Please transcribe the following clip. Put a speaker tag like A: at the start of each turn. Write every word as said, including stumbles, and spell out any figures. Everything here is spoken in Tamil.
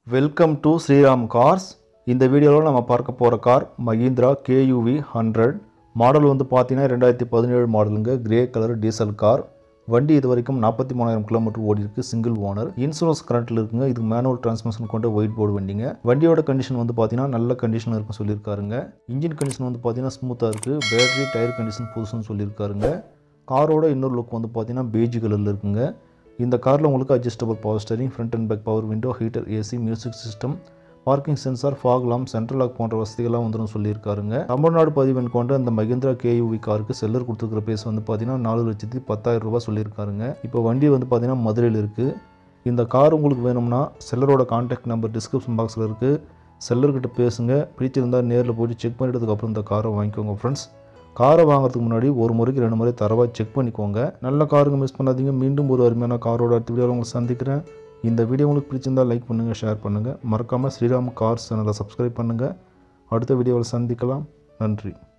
A: Welcome to Sriram cars. இந்த வீடியோவில் நம்ம பார்க்க போகிற car Mahindra KUV hundred. Model வந்து பார்த்தீங்கன்னா ரெண்டாயிரத்தி பதினேழு மாடலுங்க. Grey colour diesel car. வண்டி இது வரைக்கும் நாற்பத்தி மூணாயிரம் கிலோமீட்டர் ஓடி இருக்குது. Single owner. இன்சூரன்ஸ் கரண்ட்டில் இருக்குங்க. இது மேனுவல் டிரான்ஸ்மிஷன் கொண்ட ஒயிட் போர்டு வண்டிங்க. வண்டியோட கண்டிஷன் வந்து பார்த்தீங்கன்னா நல்ல கண்டிஷன் இருக்குன்னு சொல்லியிருக்காருங்க. இன்ஜின் கண்டிஷன் வந்து பார்த்தீங்கன்னா ஸ்மூத்தாக இருக்குது. பேட்டரி டயர் கண்டிஷன் புதுசுன்னு சொல்லியிருக்காருங்க. காரோட இன்னொரு லுக் வந்து பார்த்தீங்கன்னா பேஜ் கலரில் இருக்குங்க. இந்த காரில் உங்களுக்கு adjustable power steering, front and back power window, heater, AC, music system, parking sensor, fog lamp, central lock போன்ற வசதிகள்லாம் வந்துடும் சொல்லியிருக்காருங்க. தமிழ்நாடு பதிவெண் கொண்ட அந்த மஹிந்திரா கேயூவி காருக்கு செல்லர் கொடுத்துருக்கிற பேஸ் வந்து பார்த்தீங்கன்னா நாலு லட்சத்தி பத்தாயிரம் ரூபாய் சொல்லியிருக்காருங்க. இப்போ வண்டி வந்து பார்த்தீங்கன்னா மதுரையில் இருக்குது. இந்த கார் உங்களுக்கு வேணும்னா செல்லரோட கான்டாக்ட் நம்பர் டிஸ்கிரிப்ஷன் பாக்ஸில் இருக்குது. செல்லர்கிட்ட பேசுங்க. பிடிச்சிருந்தால் நேரில் போய் செக் பண்ணிட்டதுக்கப்புறம் இந்த காரை வாங்கிக்கோங்க ஃப்ரெண்ட்ஸ். காரை வாங்குறதுக்கு முன்னாடி ஒரு முறைக்கு ரெண்டு முறை தரவாக செக் பண்ணிக்கோங்க. நல்ல காருங்க மிஸ் பண்ணாதீங்க. மீண்டும் ஒரு அருமையான காரோட அடுத்த வீடியோவில் உங்களை சந்திக்கிறேன். இந்த வீடியோ உங்களுக்கு பிடிச்சிருந்தால் லைக் பண்ணுங்கள், ஷேர் பண்ணுங்கள். மறக்காமல் ஸ்ரீராம் கார்ஸ் சேனலை சப்ஸ்கிரைப் பண்ணுங்கள். அடுத்த வீடியோவில் சந்திக்கலாம். நன்றி.